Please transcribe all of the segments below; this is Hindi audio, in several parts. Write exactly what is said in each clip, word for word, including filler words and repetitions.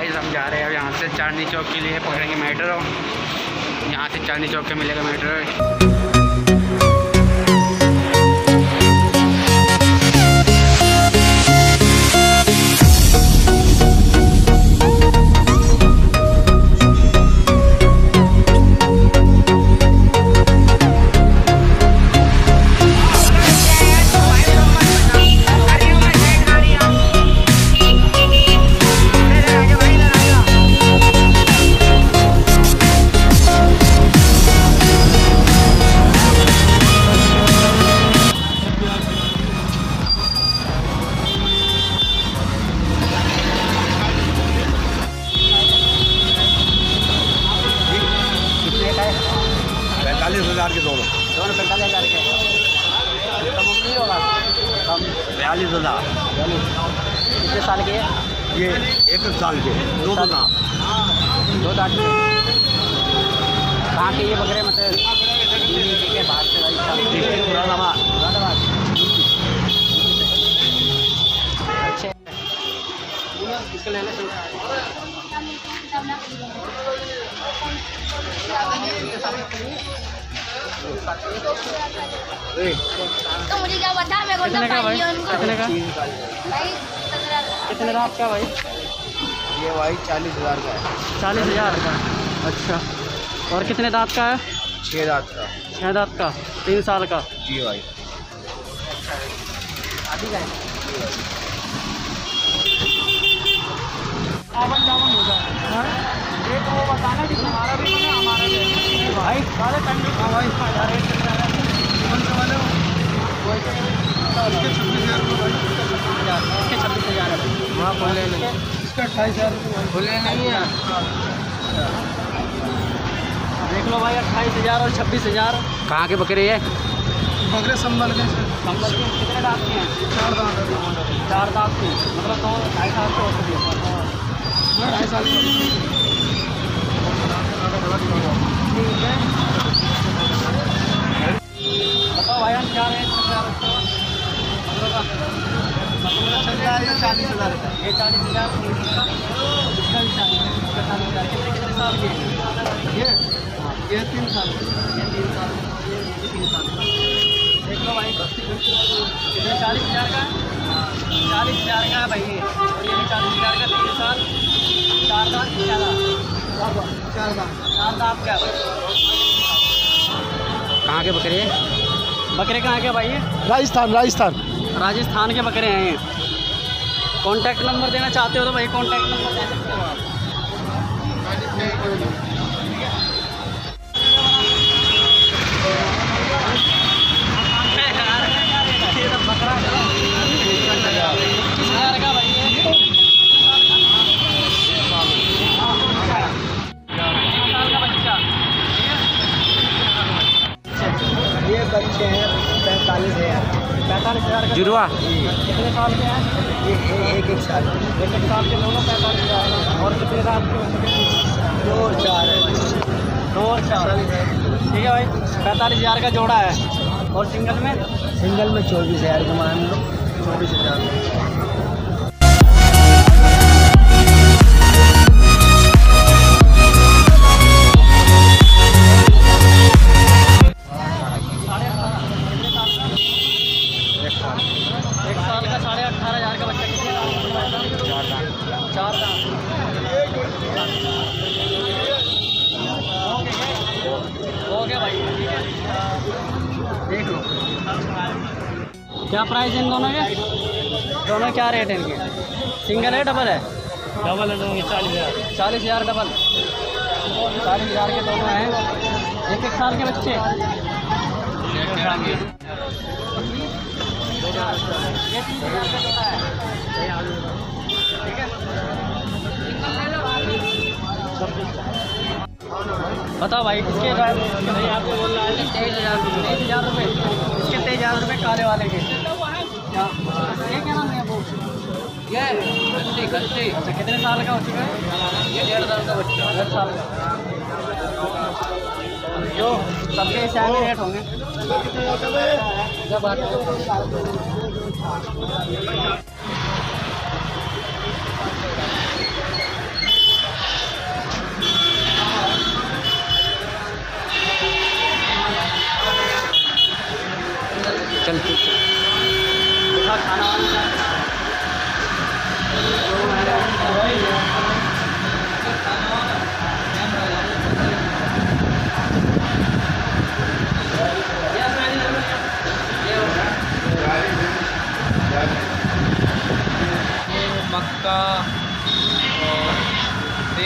गाइस हम जा रहे हैं अब यहाँ से चांदनी चौक के लिए, पकड़ेंगे मेट्रो। यहाँ से चांदनी चौक के मिलेगा मेट्रो। पैंतालीस हज़ार के दोनों दोनों पैंतालीस हज़ार के बयालीस हज़ार कितने साल के? ये एक साल के दो दो दांत दो दांत कहाँ के ये बकरे? मतलब के बाहर से मुरादाबाद। अच्छे इसको लेने से तो मुझे क्या बता, मैं कौन सा भाई? कितने का? भाई कितने का आपका भाई? ये भाई चालीस हज़ार का है। चालीस हज़ार का। अच्छा, और कितने दांत का है? छः दांत का। छः दांत का, तीन साल का। जी भाई। अभी का आवन जावन हो जाए रेट वो बताना कि हमारा भी है हमारा भी भाई सारे टाइम। हाँ भाई रेट चल रहा है कौन से वाले हो? इसके छब्बीस हज़ार रुपये। इसके छब्बीस हज़ार है। हाँ बोले नहीं, इसका अट्ठाईस हज़ार बोले नहीं है। देख लो भाई, अट्ठाईस हज़ार और छब्बीस हज़ार। कहाँ के बकरे है? बकरे संभल के। संभल के कितने दांत के हैं? चार दांत। चार दांत के मतलब दो ढाई साल के हो सकते हैं। ढाई साल बताओ भाई, हम क्या रेट चालीस हज़ार का? ये चालीस हज़ार इसका भी चालीस हज़ार। कितने कितने साल के? ये ये तीन साल ये तीन साल ये तीन साल देख लो भाई। कितने? चालीस हज़ार का। चालीस हज़ार का है भाई ये, और ये भी चालीस हज़ार का। तीन साल चार दांत क्या चार दांत चार दांत क्या भाई? कहाँ के बकरे? बकरे कहाँ के भाई? राजस्थान। राजस्थान राजस्थान के बकरे हैं ये। कॉन्टैक्ट नंबर देना चाहते हो तो भाई कॉन्टैक्ट नंबर दे सकते हो आप। बकरा इक्कीस हज़ार का भाई है। ये बच्चे हैं पैंतालीस हज़ार। पैंतालीस हज़ार का जुड़वा। कितने साल के हैं? ये एक एक साल एक एक साल के दोनों पैंतालीस हज़ार। और कितने साल के? दो और चार दो और चार। ठीक है भाई, पैंतालीस हज़ार का जोड़ा है। और सिंगल में? सिंगल में चौबीस हज़ार का मान लो। चौबीस हज़ार एक साल का साढ़े अठारह हज़ार का बच्चा। कितने दांत? चार दांत। चार दांत हो गया भाई। ठीक है, देख लो क्या प्राइस है इन दोनों के? दोनों क्या रेट है इनके? सिंगल है डबल है? डबल है दोनों। चालीस हज़ार। चालीस हज़ार डबल। चालीस हज़ार के दोनों हैं। एक एक साल के बच्चे। ये तीस हज़ार का जोड़ा है। ठीक है, बताओ भाई किसके? आपको बोल रहा है तेईस हज़ार तेईस हज़ार रुपये। इसके तेईस हज़ार रुपये काले वाले के। क्या ये क्या नाम है वो? ये गलती गलती। अच्छा, कितने साल का हो चुका है? ये डेढ़ साल का बच्चा। डेढ़ साल का। जो सबके सेम रेट होंगे। जब आते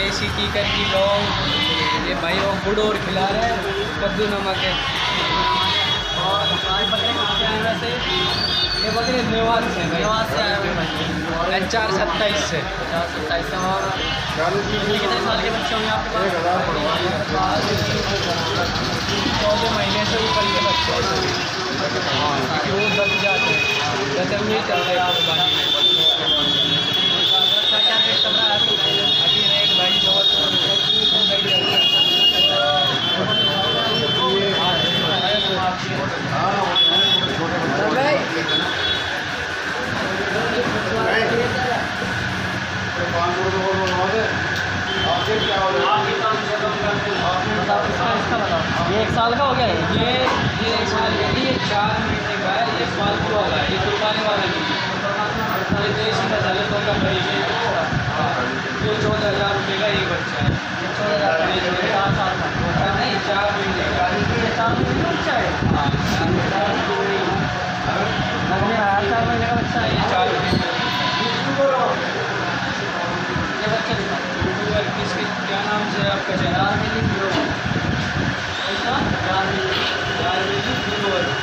देसी टीकर की लौंग, ये भाई वो गुड़ और खिला रहे हैं, कद्दू नमक है। और हमारे बकरे कहाँ से आए वैसे? ये बकरे मेवात से हैं भाई, मेवात से आए हुए भाई, चार सत्ताईस से चार सत्ताईस से। और कितने साल के बच्चे होंगे आपके पास? चौदह महीने से ऊपर के बच्चे हैं, क्योंकि वो दब जाते हैं, दस में चल रहे हैं। क्या रेट चल रहा है अभी? रेट भाई बहुत इसका बताओ। ये एक साल का हो गया है, ये ये एक साल का नहीं, ये चार महीने का है, ये फालतू वाला है, ये कुर्बानी वाला नहीं। ये देसी मसाले तो कम भाई, ये चौदह हज़ार रुपये का एक बच्चा है, चौदह हज़ार रुपये चार साल का नहीं, चार महीने का, चार महीने का बच्चा है। हाँ चार महीने का बच्चा है, ये चार महीने ये बच्चा किसके क्या नाम से आपका? यार में लिख लो, ऐसा यार में यार में लिख लो।